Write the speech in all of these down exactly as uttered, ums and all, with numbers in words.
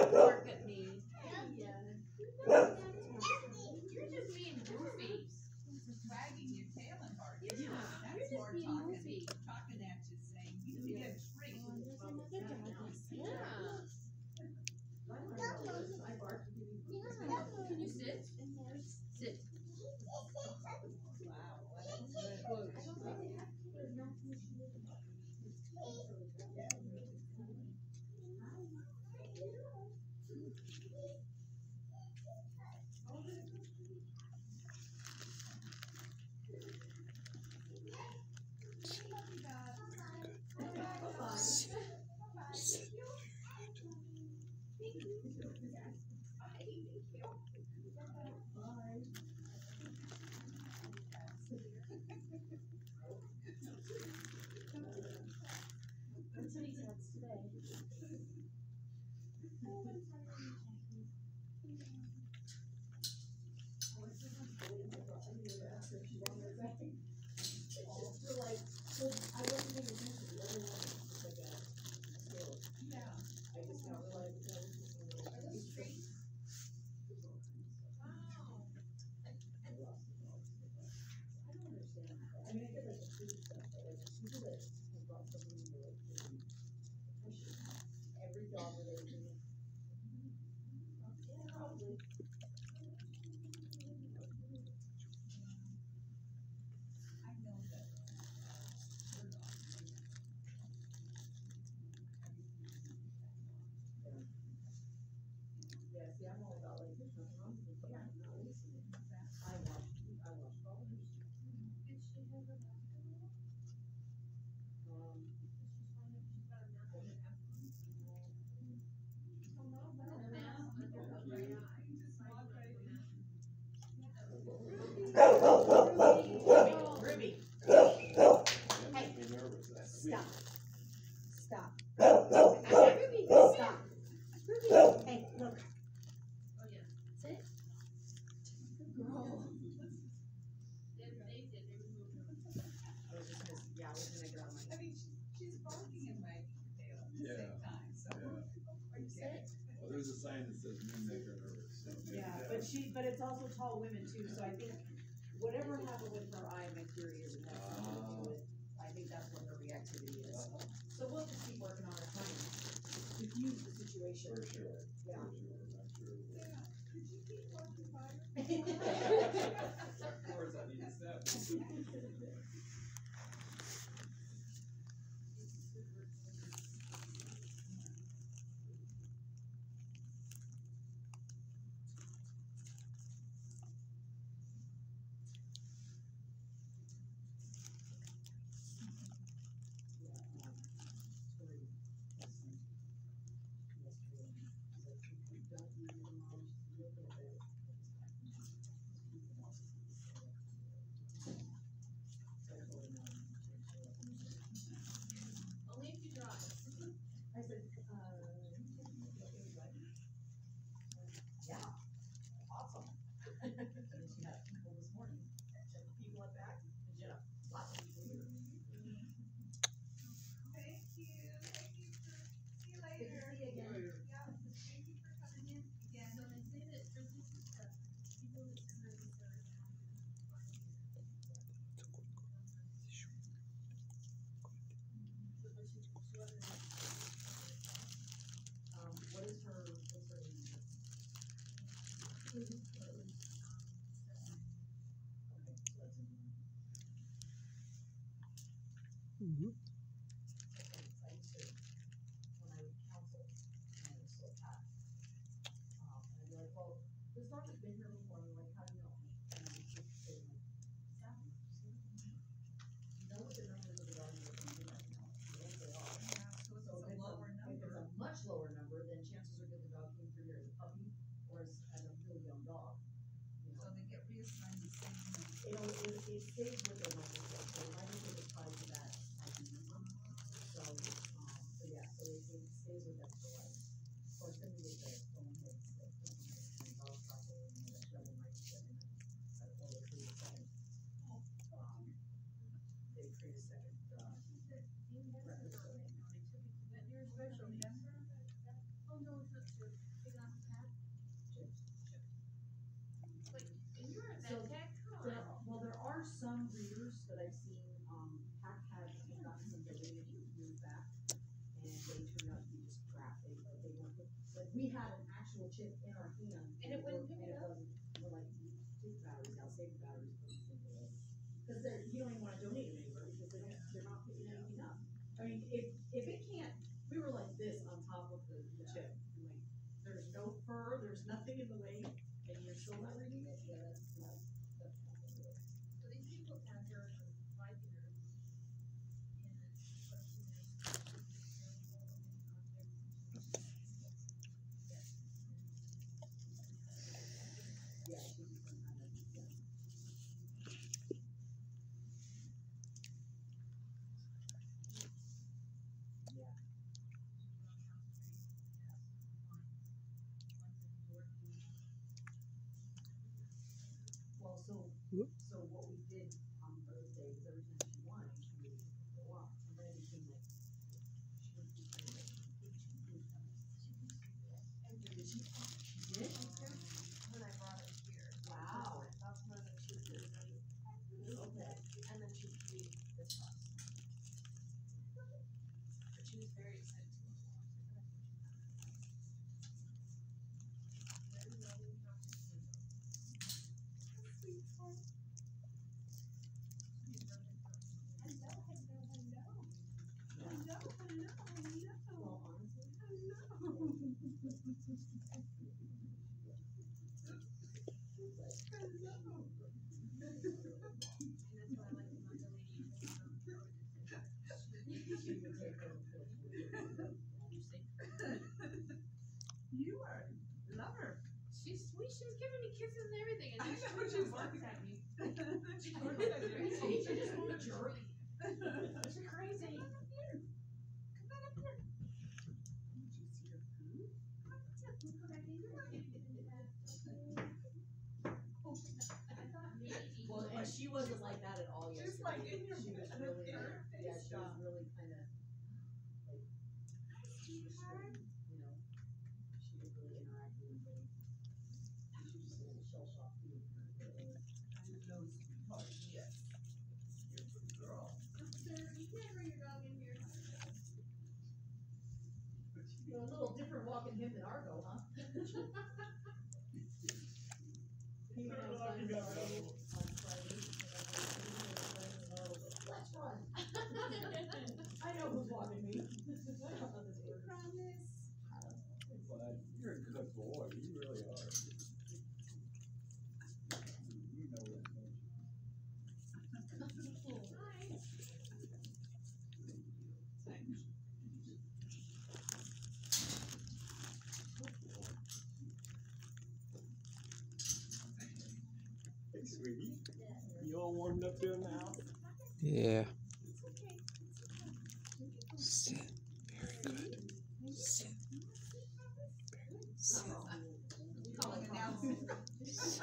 don't bark at me. You're just being goofy. Wagging your tail and barking. Yeah, That's more talking, talking at you, saying you need a treat. Yeah. Can you sit? Sit. Wow, that's good. Ruby. Hey. Stop. Stop. Ruby, stop. Ruby. Hey, look. Oh yeah. Sit. Good girl. I was just gonna, yeah, I was gonna get on my. I mean, she's barking and wagging her tail at the Yeah. same time, so. Yeah. Are you Sit. Well, there's a sign that says men make her nervous. So maybe Yeah, that- but she, but it's also tall women too, so I think whatever happened with her eye, I'm curious if that's something to do with, I think that's what her reactivity is. So we'll just keep working on it, trying to diffuse the situation. For sure. Yeah. For sure. I'm sure. it will. Yeah, could you keep walking by her? Of course, I need to step. Only if you drive. I said, uh, yeah, awesome. And she had people this morning, she had people at back, and she had lots of people here. Thank you, thank you for, see you later. Good to see you again. Yeah, thank you for coming in again. So they say that for this is the people that send us their. Um, what is her, what's her name? Okay, so that's in there. Mm-hmm. Okay, I used to, when I would counsel, and I was so hot. Um, and I'd be like, well, this dog has been here before, and I'm like, how do you know? And I would just say, like, stop, you know what the numbers of the dogs are going to be right now? Yes, they are. Yeah, so it's So a if it's lower a, if number. it's a much lower number, then chances are good the dog came through here as a puppy, or as, as a really young dog. You So know, they get reassigned the same number. it'll, it, it stays with their number, so it might be it's tied to that I D number. So, um, so yeah, so it, it stays with them for life. Of course, then we get the phone hits, the, the dog properly, and the double mic setting, uh, or they create a second, um, they create a second, uh, record. That you're a special member. Oh no, it's not true. we had an actual chip in our hand. And it wouldn't we're- pick it and up? wasn't- We're like, take the batteries out, save the batteries. Because they're, you don't even wanna donate them anywhere, because they don't, they're not picking anything up. I mean, if, if it can't, we were like this on top of the, the chip, and like, there's no fur, there's nothing in the way, and you're still not reading it, yeah, that's not, that's not gonna do it. So these people have here for five years. And the question is. Yeah, it should be some kind of, yeah. Yeah. Well, so, so what we did on Thursday is every time she won, she would go up, and then it became like, she would be kind of like, and did she, she did? When I brought it here. Wow. That's when she was really ready. Okay. And then she gave this to us. But she was very excited to go along. Very well, we have to see them. Sweetheart. Hello, hello, hello. Hello, hello, hello. Well, honestly, Hello. Hello. And that's why I like the mother lady. she would take her, You are a lover. She's sweet. She was giving me kisses and everything. And I then know, she she's just like- looked at me. She I looked was at like, you. crazy. She just wanted to jerk. She's crazy. Come on up here. Come on up here. Did you see your food? Come on up here. Come back in. Come on in. I thought maybe. well, and she wasn't like that at all yesterday. Just like in your She was in really, her yeah, face she was stuff. really kind of, like, Sweetheart. you know, she didn't really interact with anybody. She was just a little shell shocked. Hello, sweetheart. Yes. You're a good girl. Sir, you can't bring your dog in here. You know, a little different walking him than Argo, huh? He went outside on Friday, on Friday, and I was like, let's run. I know who's walking me. I know how this works. Promise. But you're a good boy, you really are. You know it, don't you? Hey, sweetie, you all warmed up to it now? Yeah. It's okay. Sit. Very good. Sit. Sit. Calling it out. It's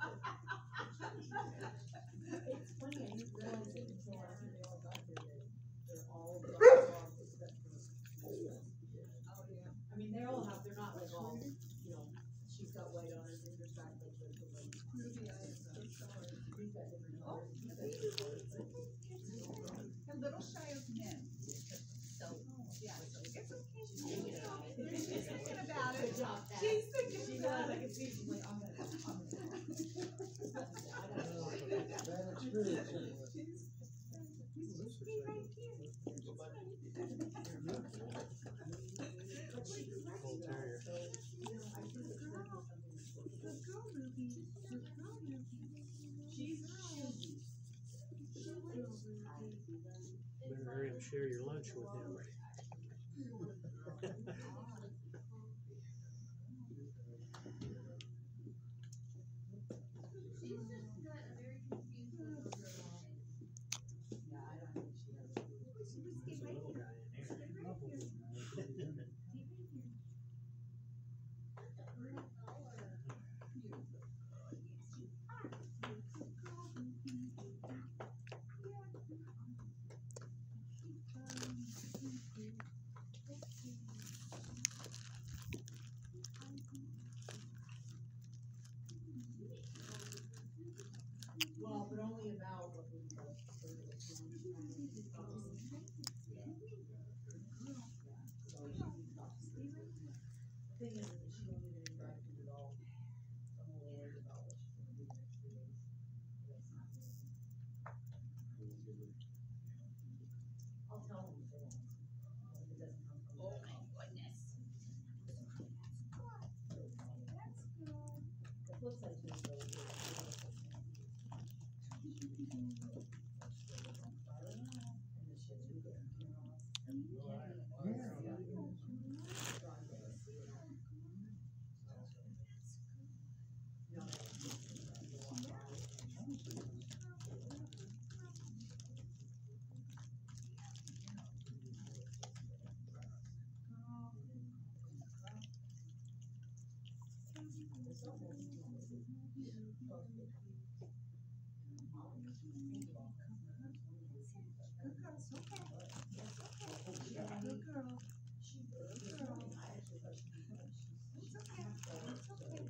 funny, I didn't realize it until after they all got here, that they're all dogs except for. Oh, yeah. I mean, they all have, they're not like all, you know, she's got white on her fingers back, like the, the like. Ruby, I am so sorry. He's got different Oh, colors. it's okay. It's okay. It's okay. A little shy of men. So, yeah, so it's okay. She's thinking about it. She's thinking about it. Good job, Pat. She's thinking She about does, I it. can see, she's like, I'm gonna, I'm gonna. I gotta walk. Bad experience. She's, he's just me right here. It's fine. But she's Bull terrier. so, you know, I think it's gonna be something that's working. Good girl, Ruby. Good girl, Ruby. She's choosy. Better hurry up, share your lunch with him. She's just got a very confused look on her eye. Yeah, I don't think she has a clue. Let's get There's a right little here. guy in Stay there. right here. Stay right here. Well, but only about what we got. So the thing is, that flip side to it though is, you know, and the shit too good, you know. Good girl, it's okay. It's okay. Good girl. Good girl. It's okay. It's okay.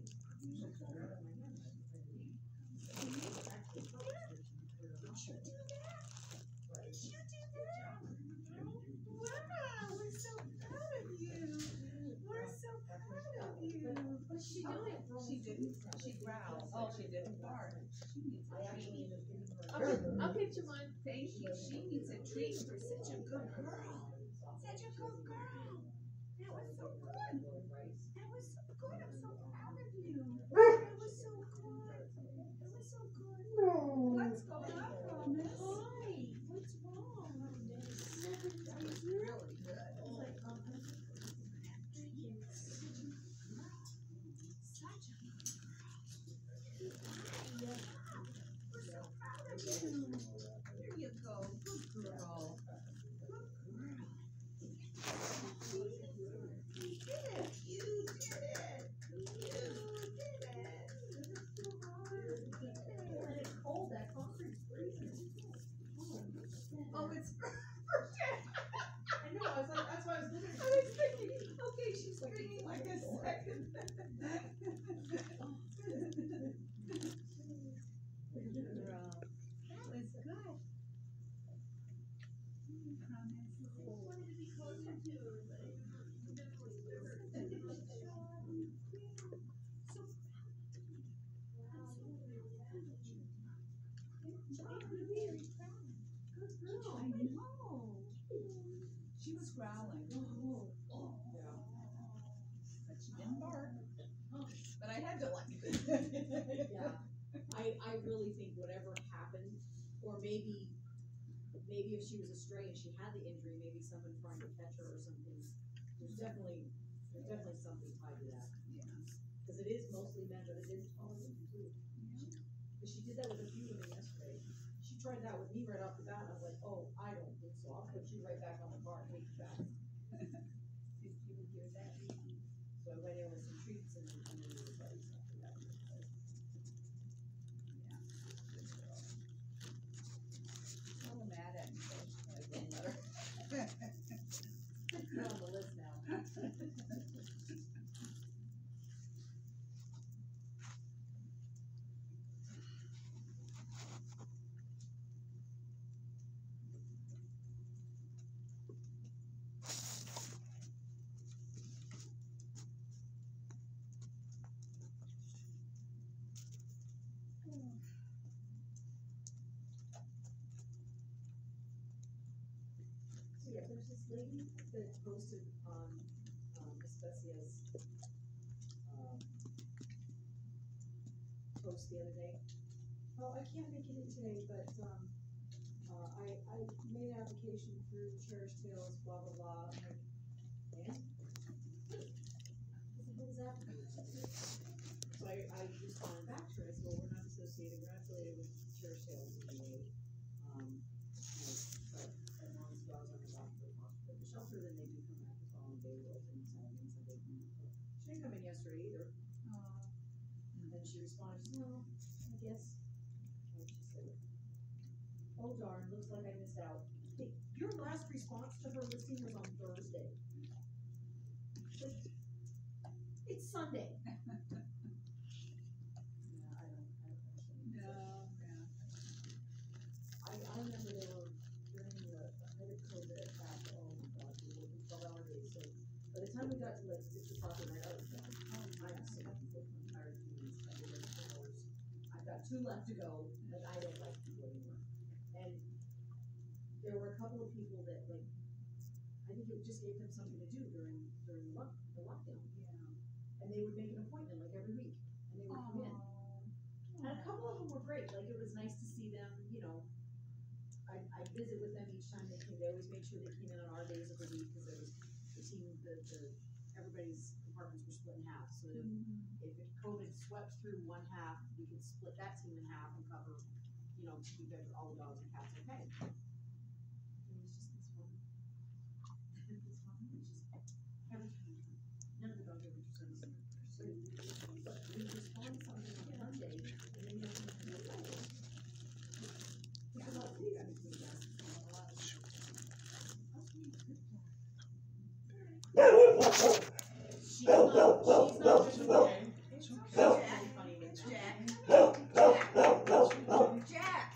Did you do that? Did you do that? Wow, we're so proud of you. We're so proud of you. What's she doing? She didn't, she growled, oh, she didn't bark. She needs a treat. I'll get, I'll get you one. Thank you, she needs a treat for such a good girl. Such a good girl. That was so good. That was so good, I'm so proud of you. That was so good. That was so good. What's going on, Promise? Hi. What's wrong? That was really good. Such a good girl. We're so proud of you. There you go. Good girl. Good girl. See? You did it. You did it. You did it. And it's cold, that concrete's freezing. Oh, it's I know, I was like, that's why I was looking I at was thinking, okay, she's bringing like a second. That was good. Mm, Promise. I wanted to be closer to her, but I She was growling. Yeah. But she didn't bark. But I had to like. Yeah, I, I really think whatever happened, or maybe, maybe if she was a stray and she had the injury, maybe someone trying to catch her or something. There's definitely, there's definitely something tied to that, Yeah. cause it is mostly men, but it is probably too. Cause she did that with a few women yesterday. She tried that with me right off the bat, and I was like, oh, I don't think so, I'll put you right back on the car and take you back. Did you hear that? So I went in with some treats and, and then we were buddies after that. Yeah. Good girl. She's a little mad at me, so I didn't let her. You're on the list now. So yeah, there's this lady that posted on, um, Especia's, um, post the other day. Oh, I can't make it in today, but, um, uh, I, I made an application through Cherish Tales, blah, blah, blah, I'm like, and? What the hell does that mean? So I, I responded back to her, I said, well, we're not associated, we're not affiliated with Cherish Tales in any way. Um, you know, but as long as dogs aren't allowed to go to the shelter, then they do come back the following day, we're open Saturday and Sunday. She didn't come in yesterday either, Aw. and she responded, she said, no, I guess. And she said, oh darn, looks like I missed out. Hey, your last response to her listing was on Thursday. Like, it's Sunday. Yeah, I don't, I don't, actually. No, yeah. I, I remember they were during the, the height of COVID attack, oh my god, we were working twelve hour days, so by the time we got to like six o'clock at night, I was done. I'm sick of people, I'm tired of doing this, I did it for hours. I've got two left to go, and I don't like people anymore. And there were a couple of people that like, I think it just gave them something to do during, during the lock, the lockdown. Yeah. And they would make an appointment like every week, and they would come in. And a couple of them were great, like it was nice to see them, you know, I, I'd visit with them each time they came, they always made sure they came in on our days of the week, cause there was the team, the, the, everybody's compartments were split in half, so that if, if COVID swept through one half, we could split that team in half and cover, you know, keep every- all the dogs and cats okay. It was just this one. This one, it was just, every time, none of the dogs ever interested in us. So, but we just found something on Monday, and then you have to do it. There's a lot of things I between us. She's not, she's not just a game. It's okay. Funny name. Jack. Jack. Jack.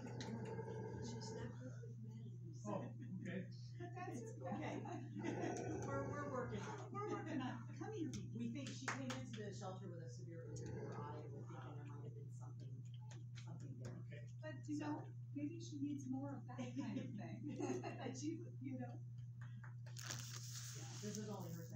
Oh, okay. That's It's okay. okay. We're, we're working. We're working on it. Come here. We think she came into the shelter with a severe irritable eye, and we're thinking there might have been something, something there. Okay. But you know, maybe she needs more of that kind of thing. That you, you know. Yeah, this is only her